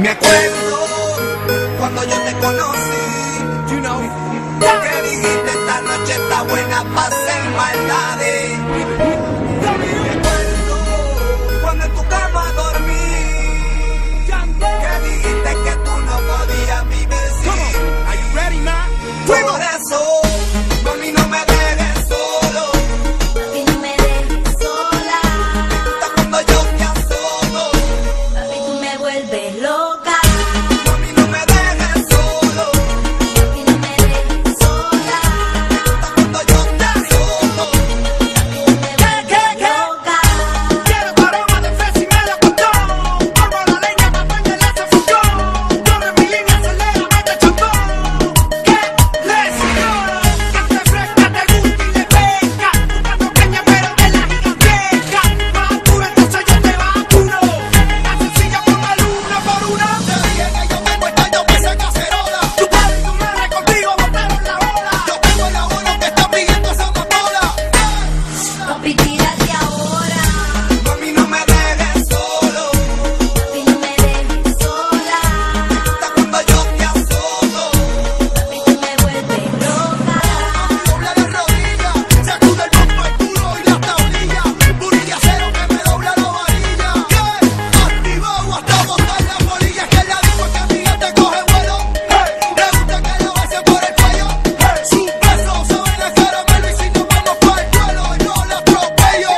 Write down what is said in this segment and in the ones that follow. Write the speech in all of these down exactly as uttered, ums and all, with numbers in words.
Me acuerdo cuando yo te conocí, you know, que dijiste esta noche está buena para hacer maldades. Me acuerdo cuando en tu cama dormí, que dijiste que tú no podías vivir sin. Are you ready, man? Por eso, mami, no me dejes solo. Papi, no me dejes sola. Hasta cuando yo te asomo. Papi, tú me vuelves loca. Mami, no me dejes solo. Papi, no me dejes sola. Hasta cuando yo te asomo. Papi, tú me vuelves loca. Quiero tu aroma de fresa y melocotón. Pongo la leña pa' prender ese fogón. Corre mi línea, acelera, mete chapón. ¿Qué? Let's go. Que te fresca, te gusta y le pesca. Buscando caña pero de la gigantesca. Más dura, entonces yo te vacuno. La sencilla pongo el uno por uno. Te dije que yo tengo esta, yo pensé cacerola. Tu padre y tu madre contigo botaron la bola. Yo tengo el abuelo que está pidiendo esa amapola. Papi, tírate ahora. Mami, no me dejes solo. Papi, no me dejes sola. Hasta cuando yo te asomo. Papi, tú me vuelves loca. Dobla las rodillas, sacude el pompa, el culo y las tablillas. Burilla cero que me dobla la varilla. ¿Qué? Activado hasta botar la bolilla. Que la digo que mi gente coge vuelo. Le gusta que lo bese por el cuello. Sus besos saben a caramelo y si nos vamos para el suelo yo la atropello.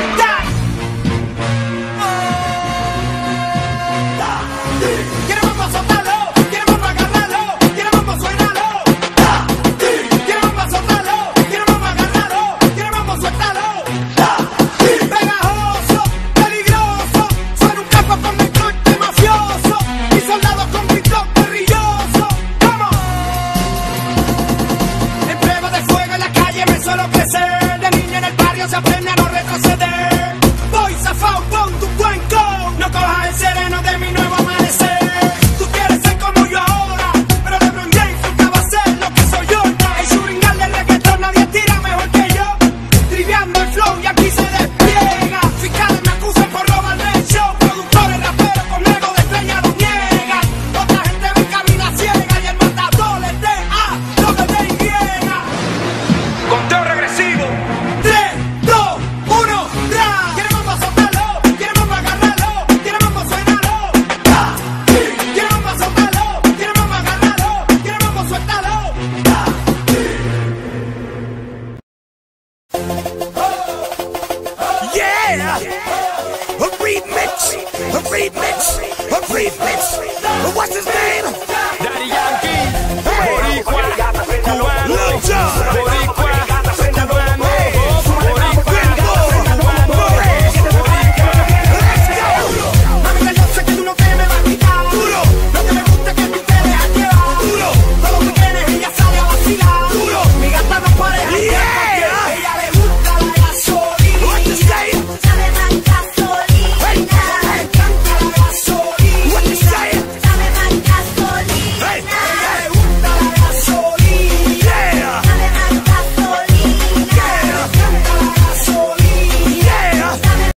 Quiero vamos a soltarlo, quiero vamos a agarrarlo, quiero vamos a suenarlo. Quiero vamos a soltarlo, quiero vamos a agarrarlo, quiero vamos a sueltarlo. Pegajoso, peligroso, suena un capo con el corte mafioso. Mi soldado con grito guerrilloso. ¡Vamos! En prueba de fuego en la calle me suelo crecer. De niño en el barrio se aprende a no retroceder. Voy zafao con tu cuenco, no cojas el sereno de mi nuevo amanecer. Tú quieres ser como yo ahora, pero LeBron James nunca va a ser lo que soy yo. El shootingal del reggaetón nadie tira mejor que yo. Triviando el flow y aquí se despliega. Fiscales me acusan por robarme el show. Productores raperos con ego de estrella lo niegan. Otra gente ve camina ciega y el matador les de A, lo que te griega. Conteo regresivo. tres, dos, uno, ¡tra! Quiero vamos a soltarlo, quiero vamos a agarrarlo, quiero vamos a suenarlo. Quiero vamos a soltarlo, quiero vamos a agarrarlo, quiero vamos a sueltarlo. Yeah! A remix! A remix! A remix! What's his name?